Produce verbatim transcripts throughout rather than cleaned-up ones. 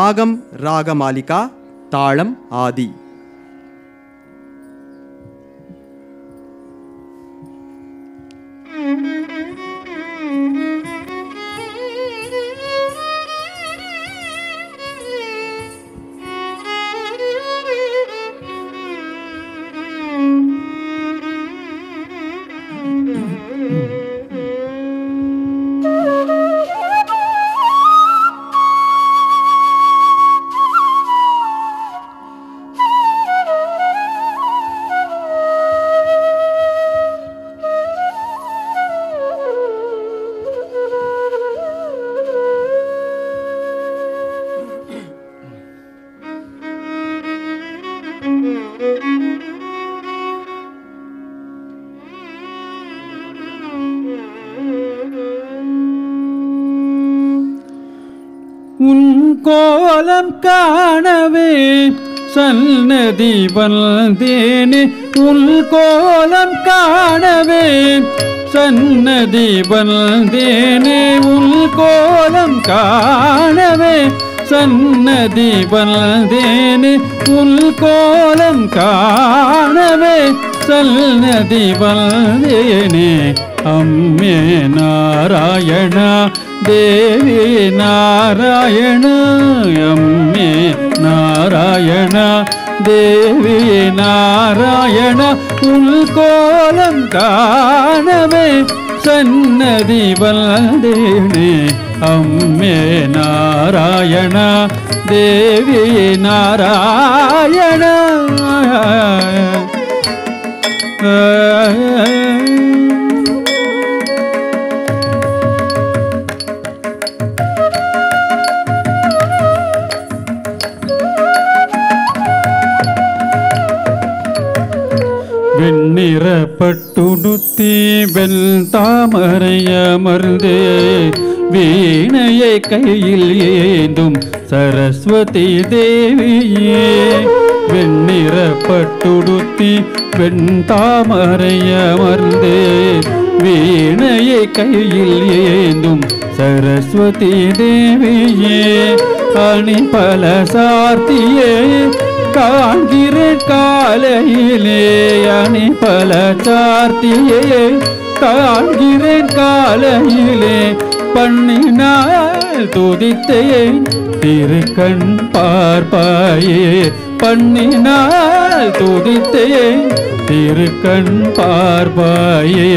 ராகம் ராகமாலிகா, தாளம் ஆதி. உன் கோலம் காணவே சன்னதி வந்தேனே, உன் கோலம் காணவே சன்னதி வந்தேனே, உன் கோலம் காணவே சன்னதி வந்தேனே, உன் கோலம் காணவே சன்னதி வந்தேனே. அம்மே நாராயணா தேவி நாராயண, அம்மே நாராயண தேவி நாராயண, உன் கோலம் காணவே சன்னதி வந்தேனே. அம்மே நாராயண தேவி நாராயண. வெண்ணிறப்பட்டுடுத்தி வெண் தாமரையமர்ந்தே, வீணையை கையில் ஏந்தும் சரஸ்வதி தேவியே. வெண்ணிறப்பட்டுடுத்தி வெண் தாமரையமர்ந்தே, வீணையை கையில் ஏந்தும் சரஸ்வதி தேவியே. அணி பல சார்த்தியே காண்கிற காலையிலே, அணி பல சார்த்தியே காண்கிற காலையிலே, பண்ணினால் துதித்தேன் திருக்கண் பார்ப்பாயே, பண்ணினால் துதித்தேன் திருக்கண் பார்ப்பாயே.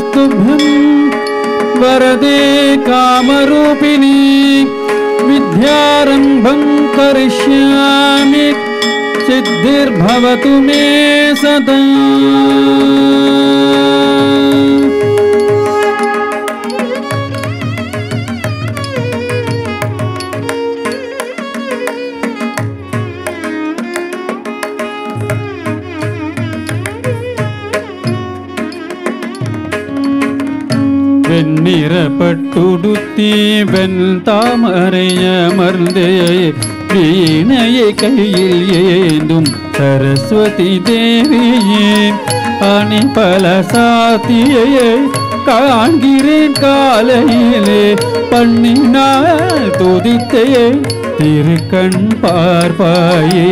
तुभ्यं वरदे कामरूपिणी विद्यारम्भं करिष्यामि सिद्धिर्भवतु मे सदा। வெண்ணிறப்பட்டுடுத்தி வெண் தாமரையமர்ந்தே வீணையை கையில் ஏந்தும் சரஸ்வதி தேவியே அணி பல சாத்தியே காண்கிறேன் காலையிலே பண்ணினால் துதித்தே திருக்கண் பார்ப்பாயே.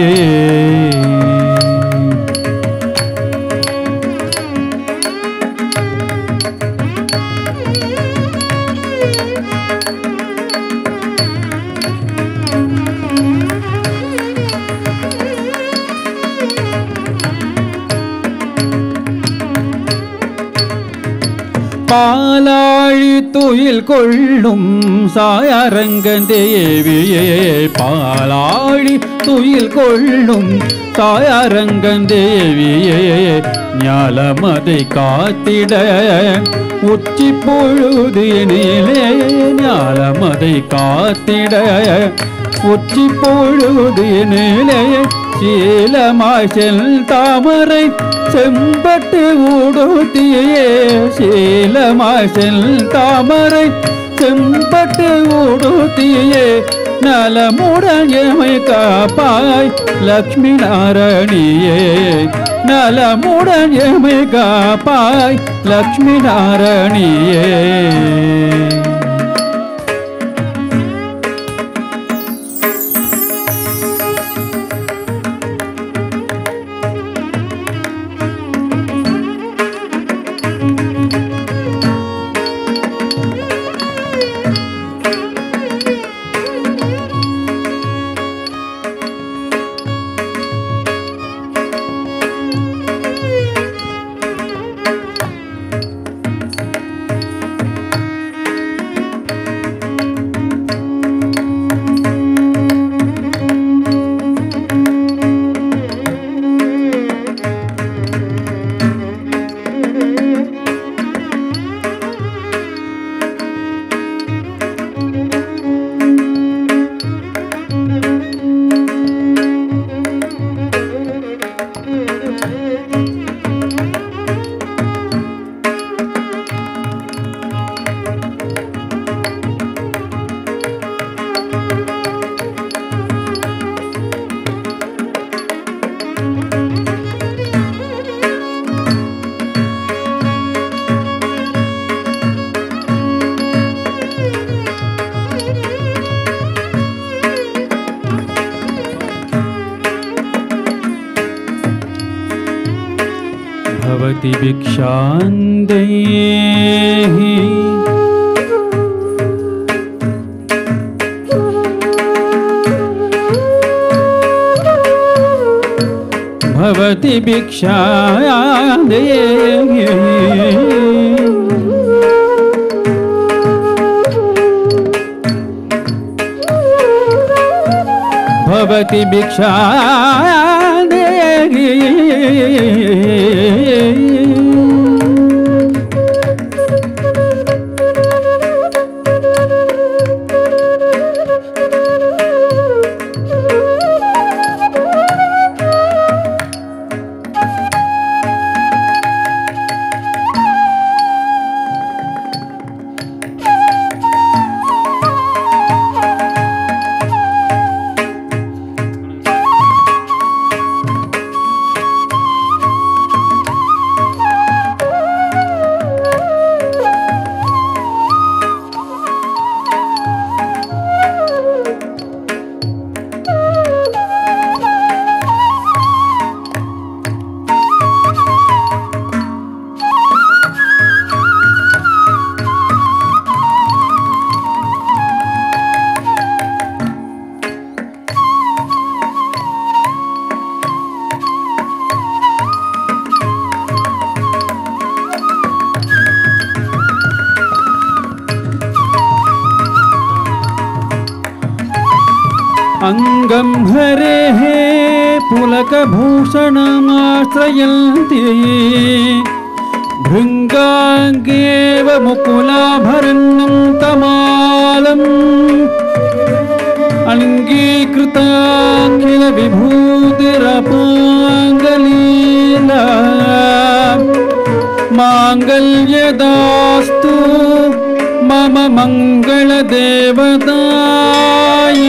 பாலாழி துயில் கொள்ளும் சாயரங்கந்தேவியே பாலாழி துயில் கொள்ளும் சாயரங்கந்தேவியே ஞாலமதை காத்திட உச்சி பொழுதினிலே ஞாலமதை காத்திட உச்சி பொழுதினிலே சீலமாய் செல் தாமரை செம்பட்டு ஊடுத்தியே சீலமாய் செல் தாமரை செம்பட்டு ஊடுத்தியே நலமுடன் எமை காப்பாய் லக்ஷ்மி நாராயணியே நலமுடன் எமை காப்பாய் லக்ஷ்மி நாராயணியே. भवति भिक्षां देहि भवति भिक्षां देहि भवति भिक्षां देहि अंगं हरेः पुलकभूषणमाश्रयन्ति भृङ्गाङ्गेव मुकुलाभरणं तमालम् अङ्गीकृताखिल विभूतिरपाङ्गलीला माङ्गल्यदास्तु मम मङ्गलदेवताय।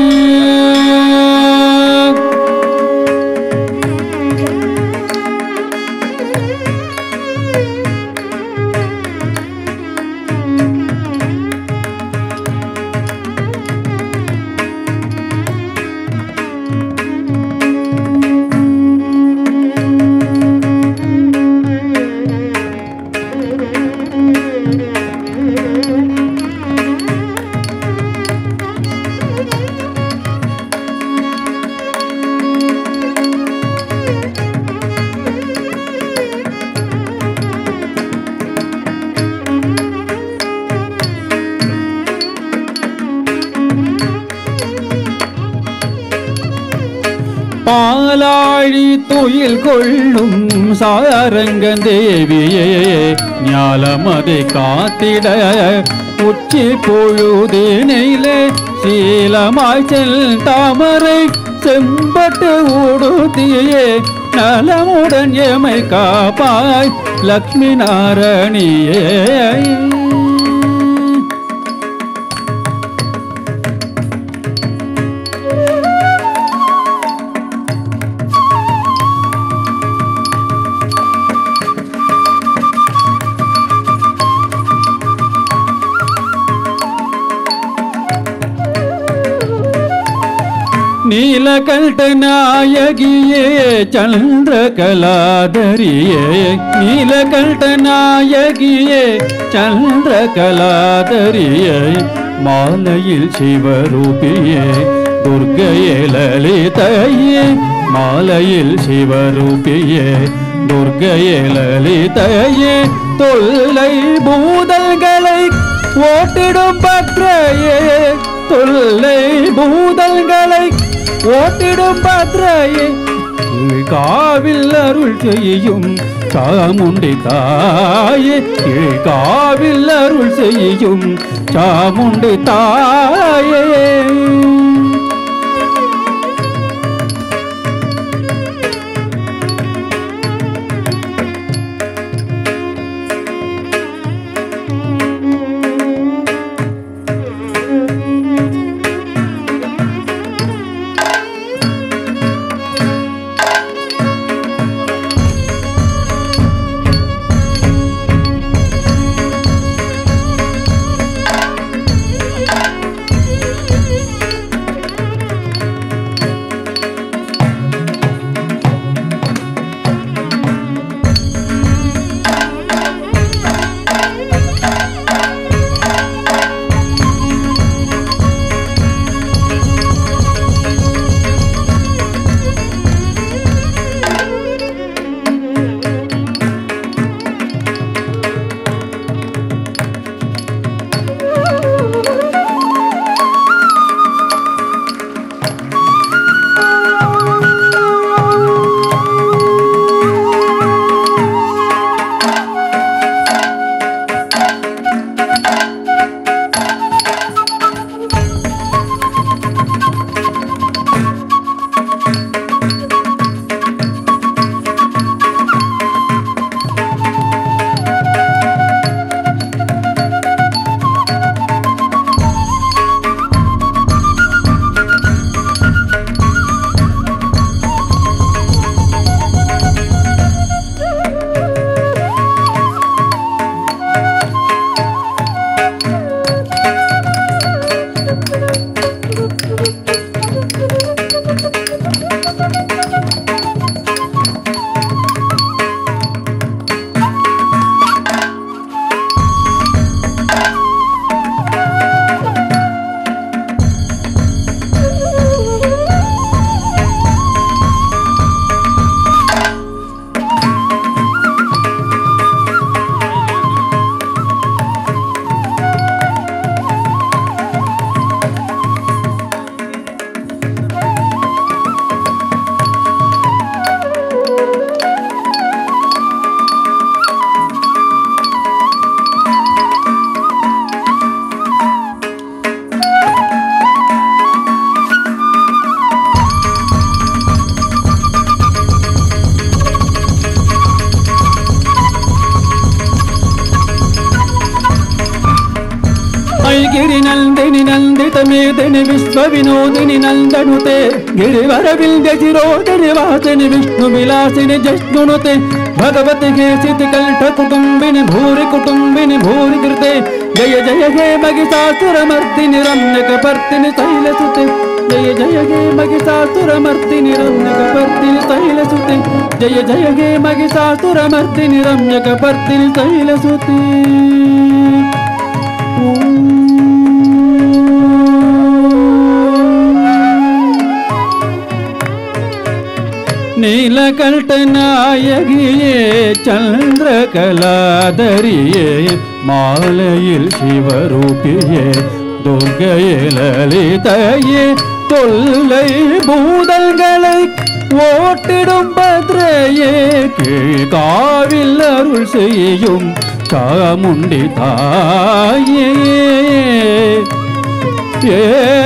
பாலாழி துயில் கொள்ளும் சாரங்கதேவியே ஞாலமதை காத்திட உச்சி பொழுதினிலே சீலமாய் செல் தாமரை செம்பட்டு உடுத்தியே நலமுடன் எமை காப்பாய் லக்ஷ்மி நாராயணியே। नीलकण्ठनायगिये चन्द्रकलाधरिये नीलकण्ठनायगिये चन्द्रकलाधरिये मालयिल शिवरूपिये दुर्गये ललितये मालयिल शिवरूपिये दुर्गये ललितये தொல்லை பூதல்களை ஓட்டிடும் பத்ரையே தொல்லை பூதல்களை ஓட்டிடும் பத்ரையே காவில் அருள் செய்யும் சாமுண்டி தாயே காவில் அருள் செய்யும் சாமுண்டி தாயே। समेतनि विश्व विनोदिनि नंदनुते गिरिवर विंध्यशिरोदिनि वासिनि विष्णु विलासिनि जष्णुनुते भगवति केसित कल्ठ कुटुंबिनि भूरि कुटुंबिनि भूरि कृते जय जय हे महिषासुरमर्दिनि रम्यकपर्दिनि शैलसुते जय जय हे महिषासुरमर्दिनि रम्यकपर्दिनि शैलसुते जय जय हे महिषासुरमर्दिनि रम्यकपर्दिनि शैलसुते नीलकण्ठनायगिये चन्द्रकलाधरिये मालयिल शिवरूपिये दुर्गये ललितये தொல்லை பூதங்களை ஓட்டிடும் பத்ரையே கீழ்காவில் அருள் செய்யும் சாமுண்டி தாயே ஏ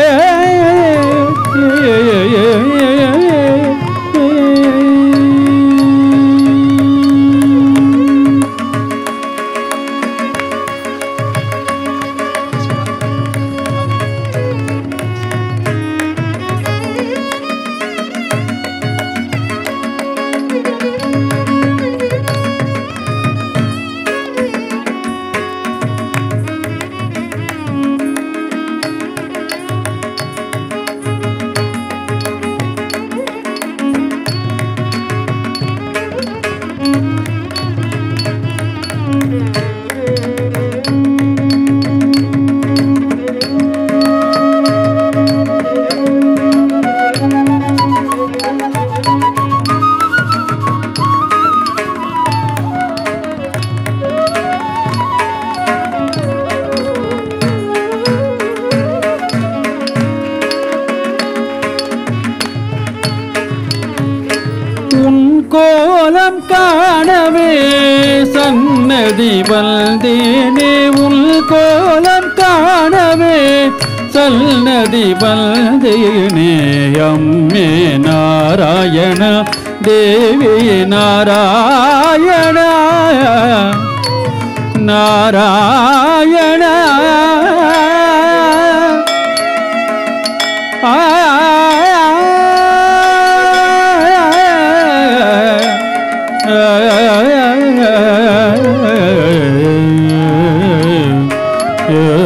கோலம் காணவே சன்னதி வந்தேனே உன் கோலம் காணவே சன்னதி வந்தேனே அம்மே நாராயண தேவி நாராயண நாராயண ஆ Yeah.